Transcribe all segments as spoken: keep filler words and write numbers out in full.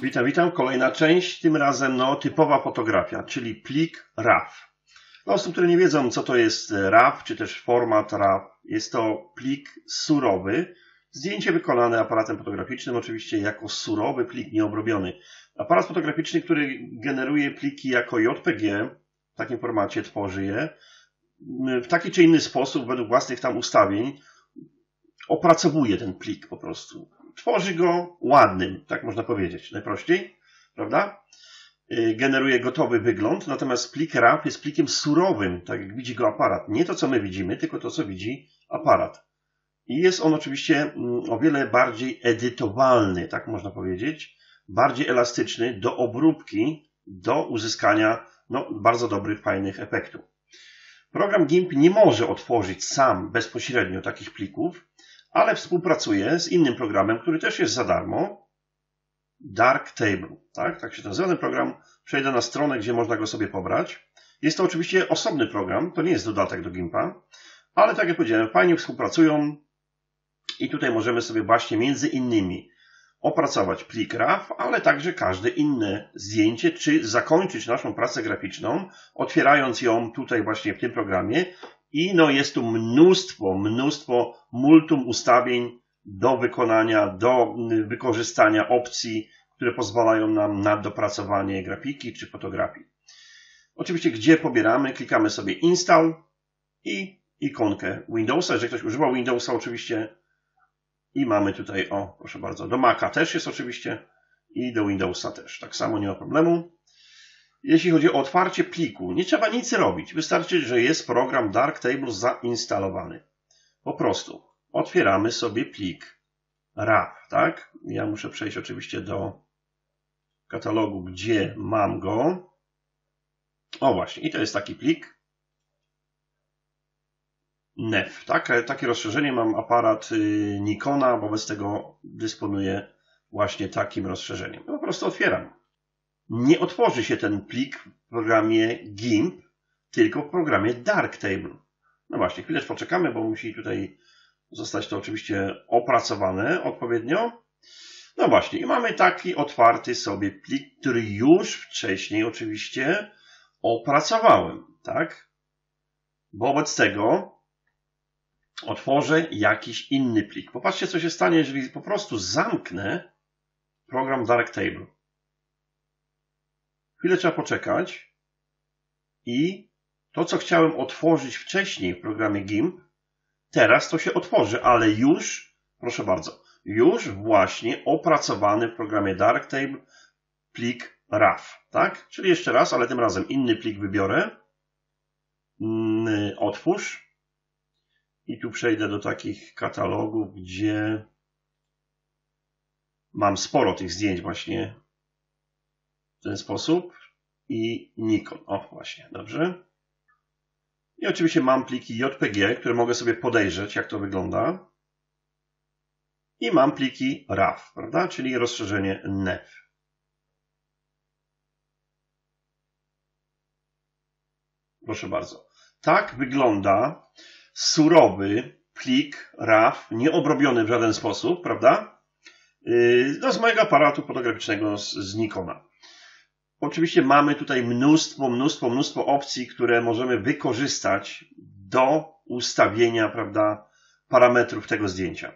Witam, witam. Kolejna część, tym razem no, typowa fotografia, czyli plik RAW. Dla osób, które nie wiedzą, co to jest RAW, czy też format RAW, jest to plik surowy. Zdjęcie wykonane aparatem fotograficznym, oczywiście jako surowy plik nieobrobiony. Aparat fotograficzny, który generuje pliki jako J P G, w takim formacie tworzy je, w taki czy inny sposób, według własnych tam ustawień, opracowuje ten plik po prostu. Tworzy go ładnym, tak można powiedzieć, najprościej, prawda? Generuje gotowy wygląd, natomiast plik RAW jest plikiem surowym, tak jak widzi go aparat. Nie to, co my widzimy, tylko to, co widzi aparat. I jest on oczywiście o wiele bardziej edytowalny, tak można powiedzieć, bardziej elastyczny do obróbki, do uzyskania no, bardzo dobrych, fajnych efektów. Program GIMP nie może otworzyć sam bezpośrednio takich plików, ale współpracuje z innym programem, który też jest za darmo, Darktable, tak? Tak się nazywa ten program. Przejdę na stronę, gdzie można go sobie pobrać. Jest to oczywiście osobny program, to nie jest dodatek do GIMPa, ale tak jak powiedziałem, fajnie współpracują i tutaj możemy sobie właśnie między innymi opracować plik RAW, ale także każde inne zdjęcie, czy zakończyć naszą pracę graficzną, otwierając ją tutaj właśnie w tym programie. I no jest tu mnóstwo, mnóstwo multum ustawień do wykonania, do wykorzystania opcji, które pozwalają nam na dopracowanie grafiki czy fotografii. Oczywiście gdzie pobieramy, klikamy sobie Install i ikonkę Windowsa, jeżeli ktoś używa Windowsa oczywiście. I mamy tutaj, o proszę bardzo, do Maca też jest oczywiście i do Windowsa też, tak samo nie ma problemu. Jeśli chodzi o otwarcie pliku, nie trzeba nic robić. Wystarczy, że jest program Darktable zainstalowany. Po prostu otwieramy sobie plik RAW, tak? Ja muszę przejść oczywiście do katalogu, gdzie mam go. O właśnie, i to jest taki plik. N E F, tak? Takie rozszerzenie, mam aparat Nikona, wobec tego dysponuję właśnie takim rozszerzeniem. Po prostu otwieram. Nie otworzy się ten plik w programie GIMP, tylko w programie Darktable. No właśnie, chwilę poczekamy, bo musi tutaj zostać to oczywiście opracowane odpowiednio. No właśnie, i mamy taki otwarty sobie plik, który już wcześniej oczywiście opracowałem, tak? Wobec tego otworzę jakiś inny plik. Popatrzcie, co się stanie, jeżeli po prostu zamknę program Darktable. Chwilę trzeba poczekać i to, co chciałem otworzyć wcześniej w programie GIMP, teraz to się otworzy, ale już, proszę bardzo, już właśnie opracowany w programie Darktable plik RAW, tak? Czyli jeszcze raz, ale tym razem inny plik wybiorę, otwórz i tu przejdę do takich katalogów, gdzie mam sporo tych zdjęć właśnie w ten sposób i Nikon. O, właśnie, dobrze. I oczywiście mam pliki J P G, które mogę sobie podejrzeć, jak to wygląda. I mam pliki RAW, prawda? Czyli rozszerzenie N E F. Proszę bardzo. Tak wygląda surowy plik RAW, nieobrobiony w żaden sposób, prawda? No, z mojego aparatu fotograficznego z, z Nikona. Oczywiście mamy tutaj mnóstwo, mnóstwo, mnóstwo opcji, które możemy wykorzystać do ustawienia, prawda, parametrów tego zdjęcia.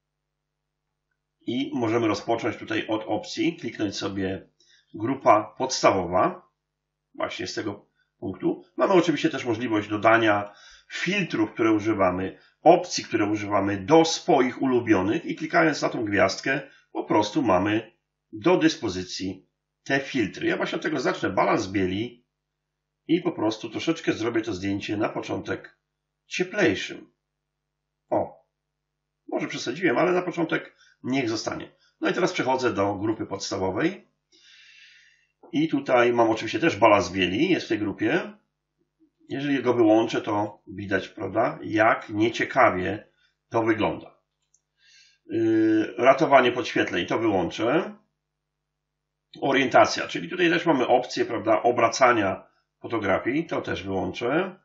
I możemy rozpocząć tutaj od opcji, kliknąć sobie grupa podstawowa, właśnie z tego punktu. Mamy oczywiście też możliwość dodania filtrów, które używamy, opcji, które używamy do swoich ulubionych i klikając na tą gwiazdkę po prostu mamy do dyspozycji te filtry. Ja właśnie od tego zacznę, balans bieli i po prostu troszeczkę zrobię to zdjęcie na początek cieplejszym. O, może przesadziłem, ale na początek niech zostanie. No i teraz przechodzę do grupy podstawowej i tutaj mam oczywiście też balans bieli, jest w tej grupie. Jeżeli go wyłączę, to widać, prawda, jak nieciekawie to wygląda. Yy, ratowanie podświetleń to wyłączę. Orientacja, czyli tutaj też mamy opcję, prawda, obracania fotografii, to też wyłączę.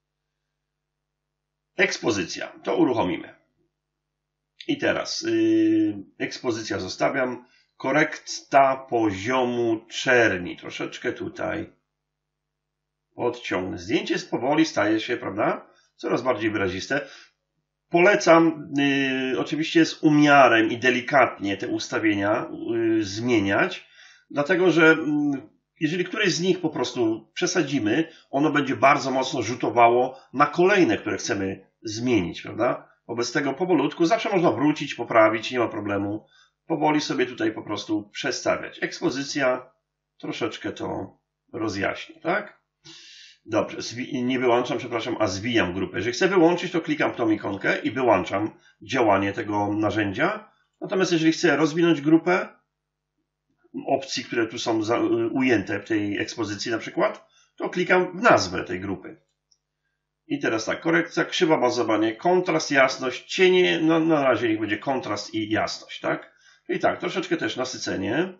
Ekspozycja, to uruchomimy. I teraz yy, ekspozycja zostawiam. Korekta poziomu czerni. Troszeczkę tutaj podciągnę. Zdjęcie powoli staje się, prawda, coraz bardziej wyraziste. Polecam y, oczywiście z umiarem i delikatnie te ustawienia y, zmieniać, dlatego że y, jeżeli któreś z nich po prostu przesadzimy, ono będzie bardzo mocno rzutowało na kolejne, które chcemy zmienić, prawda? Wobec tego powolutku zawsze można wrócić, poprawić, nie ma problemu. Powoli sobie tutaj po prostu przestawiać. Ekspozycja troszeczkę to rozjaśni, tak? Dobrze, nie wyłączam, przepraszam, a zwijam grupę. Jeżeli chcę wyłączyć, to klikam w tą ikonkę i wyłączam działanie tego narzędzia. Natomiast jeżeli chcę rozwinąć grupę, opcji, które tu są ujęte w tej ekspozycji na przykład, to klikam w nazwę tej grupy. I teraz tak, korekcja, krzywa bazowanie, kontrast, jasność, cienie, no na razie niech będzie kontrast i jasność, tak? I tak, troszeczkę też nasycenie,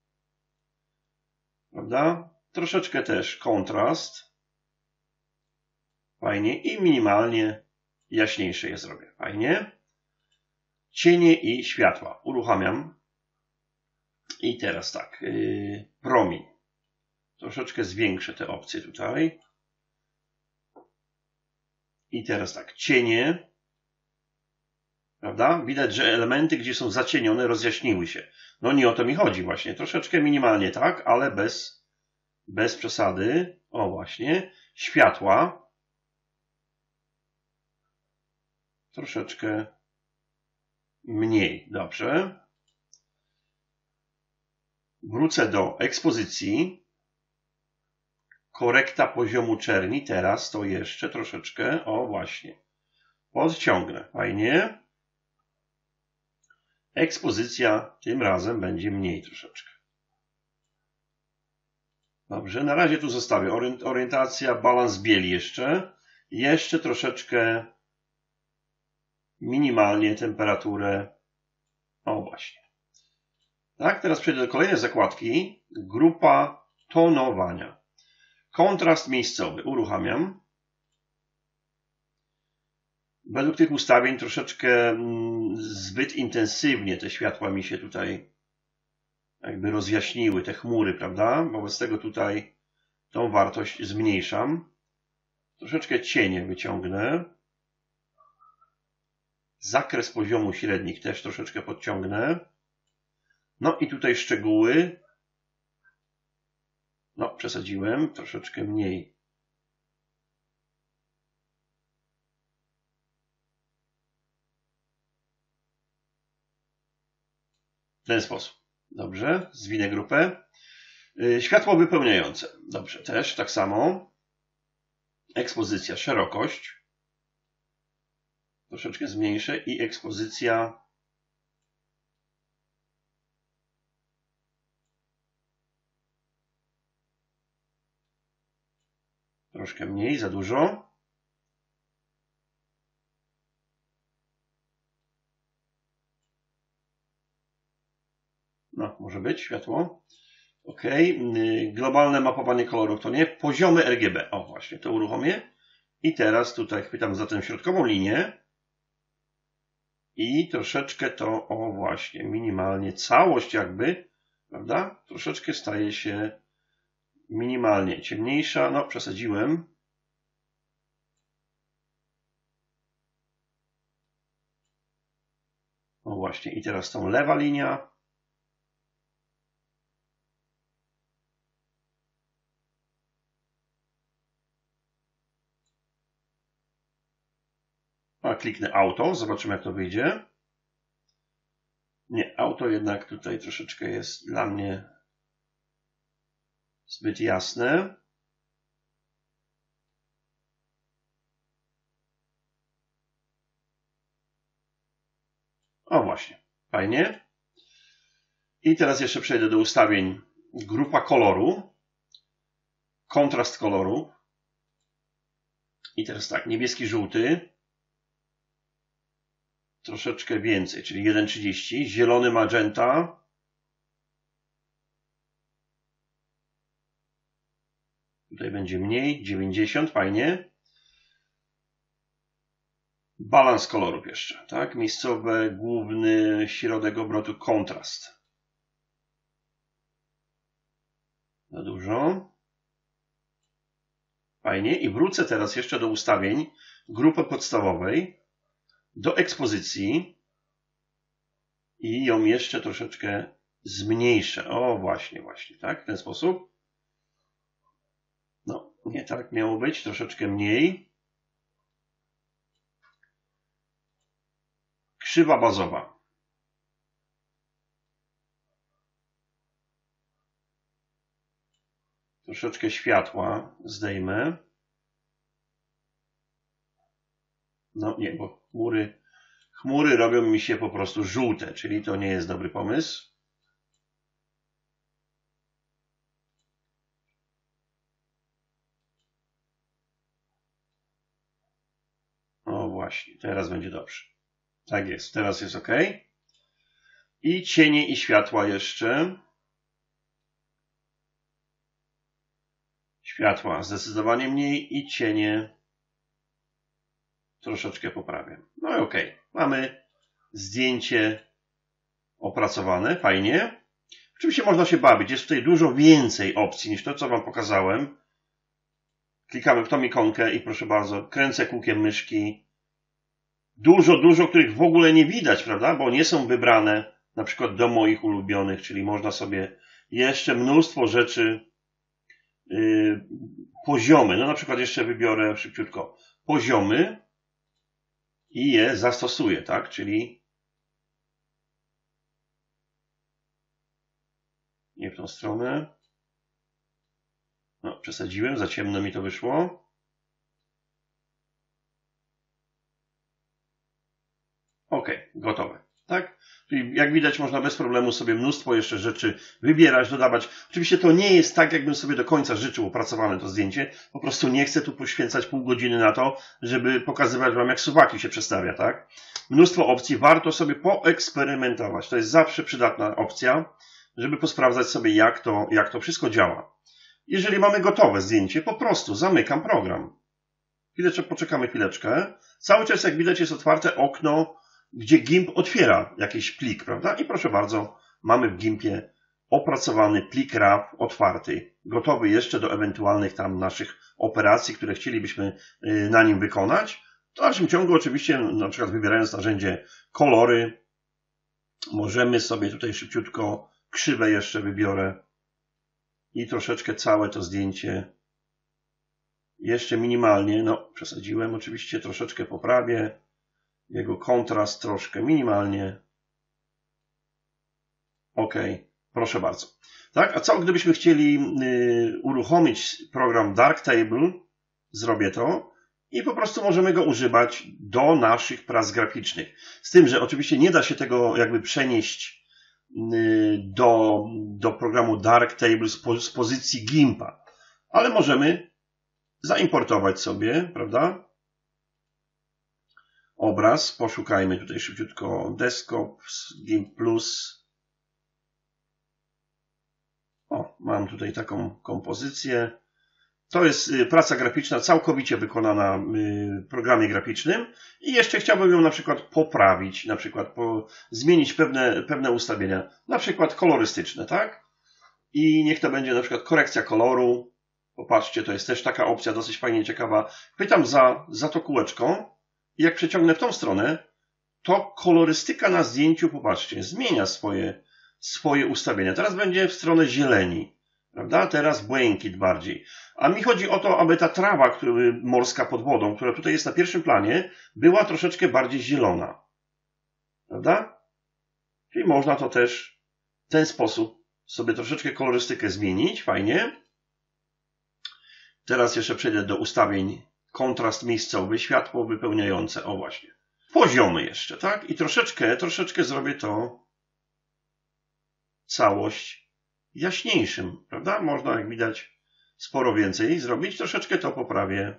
prawda? Troszeczkę też kontrast. Fajnie. I minimalnie jaśniejsze je zrobię. Fajnie. Cienie i światła. Uruchamiam. I teraz tak. Yy, promień. Troszeczkę zwiększę te opcje tutaj. I teraz tak. Cienie. Prawda? Widać, że elementy, gdzie są zacienione, rozjaśniły się. No nie o to mi chodzi właśnie. Troszeczkę minimalnie tak, ale bez, bez przesady. O właśnie. Światła. Troszeczkę mniej. Dobrze. Wrócę do ekspozycji. Korekta poziomu czerni. Teraz to jeszcze troszeczkę. O właśnie. Podciągnę. Fajnie. Ekspozycja tym razem będzie mniej troszeczkę. Dobrze. Na razie tu zostawię. Orientacja, balans bieli jeszcze. Jeszcze troszeczkę minimalnie temperaturę. O właśnie. Tak, teraz przejdę do kolejnej zakładki. Grupa tonowania. Kontrast miejscowy. Uruchamiam. Według tych ustawień troszeczkę mm, zbyt intensywnie te światła mi się tutaj jakby rozjaśniły, te chmury, prawda? Wobec tego tutaj tą wartość zmniejszam. Troszeczkę cienie wyciągnę. Zakres poziomu średnich też troszeczkę podciągnę. No i tutaj szczegóły. No, przesadziłem. Troszeczkę mniej. W ten sposób. Dobrze. Zwinę grupę. Światło wypełniające. Dobrze. Też tak samo. Ekspozycja, szerokość. Troszeczkę zmniejszę i ekspozycja troszkę mniej, za dużo. No, może być światło. OK. Globalne mapowanie kolorów to nie. Poziomy R G B. O, właśnie, to uruchomię. I teraz tutaj chwytam za tę środkową linię. I troszeczkę to, o właśnie, minimalnie, całość jakby, prawda? Troszeczkę staje się minimalnie ciemniejsza. No, przesadziłem. O właśnie, i teraz tą lewa linia. A kliknę auto, zobaczymy jak to wyjdzie. Nie, auto jednak tutaj troszeczkę jest dla mnie zbyt jasne. O właśnie, fajnie. I teraz jeszcze przejdę do ustawień grupa koloru. Kontrast koloru. I teraz tak, niebieski, żółty. Troszeczkę więcej, czyli jeden trzydzieści. Zielony, magenta. Tutaj będzie mniej, dziewięćdziesiąt, fajnie. Balans kolorów jeszcze, tak? Miejscowe, główny, środek obrotu, kontrast. Za dużo. Fajnie. I wrócę teraz jeszcze do ustawień grupy podstawowej, do ekspozycji i ją jeszcze troszeczkę zmniejszę. O, właśnie, właśnie, tak? W ten sposób. No, nie tak miało być. Troszeczkę mniej. Krzywa bazowa. Troszeczkę światła zdejmę. No nie, bo chmury, chmury robią mi się po prostu żółte, czyli to nie jest dobry pomysł. O właśnie, teraz będzie dobrze. Tak jest, teraz jest ok. I cienie i światła jeszcze. Światła zdecydowanie mniej i cienie troszeczkę poprawię. No i ok. Mamy zdjęcie opracowane. Fajnie. Oczywiście można się bawić. Jest tutaj dużo więcej opcji niż to, co Wam pokazałem. Klikamy w tą ikonkę i proszę bardzo, kręcę kółkiem myszki. Dużo, dużo, których w ogóle nie widać, prawda? Bo nie są wybrane na przykład do moich ulubionych, czyli można sobie jeszcze mnóstwo rzeczy yy, poziomy. No na przykład jeszcze wybiorę szybciutko poziomy i je zastosuję, tak? Czyli nie w tą stronę. No, przesadziłem, za ciemno mi to wyszło. Ok, gotowe. Tak? Czyli jak widać, można bez problemu sobie mnóstwo jeszcze rzeczy wybierać, dodawać. Oczywiście to nie jest tak, jakbym sobie do końca życzył opracowane to zdjęcie. Po prostu nie chcę tu poświęcać pół godziny na to, żeby pokazywać Wam, jak suwaki się przestawia, tak? Mnóstwo opcji, warto sobie poeksperymentować. To jest zawsze przydatna opcja, żeby posprawdzać sobie, jak to, jak to wszystko działa. Jeżeli mamy gotowe zdjęcie, po prostu zamykam program. Chwileczkę, poczekamy chwileczkę. Cały czas, jak widać, jest otwarte okno, gdzie GIMP otwiera jakiś plik, prawda? I proszę bardzo, mamy w GIMPie opracowany plik RAW otwarty, gotowy jeszcze do ewentualnych tam naszych operacji, które chcielibyśmy na nim wykonać. W dalszym ciągu oczywiście, na przykład wybierając narzędzie kolory, możemy sobie tutaj szybciutko krzywę jeszcze wybiorę i troszeczkę całe to zdjęcie jeszcze minimalnie, no przesadziłem oczywiście, troszeczkę poprawię. Jego kontrast troszkę minimalnie. Ok, proszę bardzo. Tak, a co gdybyśmy chcieli y, uruchomić program Darktable? Zrobię to i po prostu możemy go używać do naszych prac graficznych. Z tym, że oczywiście nie da się tego jakby przenieść y, do, do programu Darktable z, po, z pozycji GIMPa, ale możemy zaimportować sobie, prawda? Obraz, poszukajmy tutaj szybciutko Desktop, GIMP plus. O, mam tutaj taką kompozycję. To jest praca graficzna całkowicie wykonana w programie graficznym i jeszcze chciałbym ją na przykład poprawić, na przykład po, zmienić pewne, pewne ustawienia, na przykład kolorystyczne, tak? I niech to będzie na przykład korekcja koloru. Popatrzcie, to jest też taka opcja dosyć fajnie ciekawa. Chwytam za, za to kółeczko. I jak przeciągnę w tą stronę, to kolorystyka na zdjęciu, popatrzcie, zmienia swoje, swoje ustawienia. Teraz będzie w stronę zieleni, prawda? Teraz błękit bardziej. A mi chodzi o to, aby ta trawa który, morska pod wodą, która tutaj jest na pierwszym planie, była troszeczkę bardziej zielona. Prawda? Czyli można to też w ten sposób sobie troszeczkę kolorystykę zmienić. Fajnie. Teraz jeszcze przejdę do ustawień. Kontrast miejscowy, światło wypełniające, o właśnie. Poziomy jeszcze, tak? I troszeczkę, troszeczkę zrobię to całość jaśniejszym, prawda? Można, jak widać, sporo więcej zrobić. Troszeczkę to poprawię.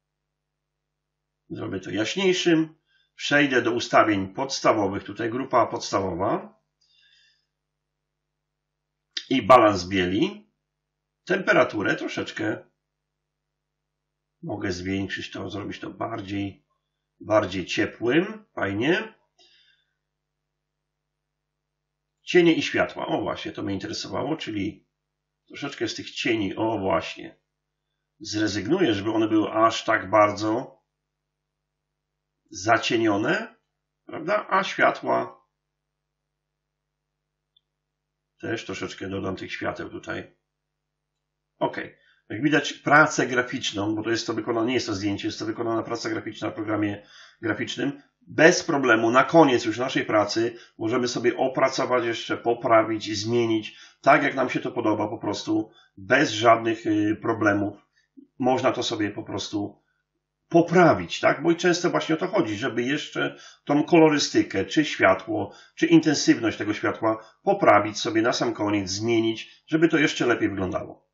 Zrobię to jaśniejszym. Przejdę do ustawień podstawowych. Tutaj grupa podstawowa. I balans bieli. Temperaturę troszeczkę mogę zwiększyć to, zrobić to bardziej, bardziej ciepłym. Fajnie. Cienie i światła. O właśnie, to mnie interesowało, czyli troszeczkę z tych cieni, o właśnie, zrezygnuję, żeby one były aż tak bardzo zacienione, prawda? A światła też troszeczkę dodam tych świateł tutaj. Ok. Jak widać pracę graficzną, bo to jest to wykonane, nie jest to zdjęcie, jest to wykonana praca graficzna w programie graficznym. Bez problemu, na koniec już naszej pracy możemy sobie opracować jeszcze, poprawić, zmienić, tak jak nam się to podoba, po prostu bez żadnych problemów. Można to sobie po prostu poprawić, tak? Bo i często właśnie o to chodzi, żeby jeszcze tą kolorystykę, czy światło, czy intensywność tego światła poprawić sobie na sam koniec, zmienić, żeby to jeszcze lepiej wyglądało.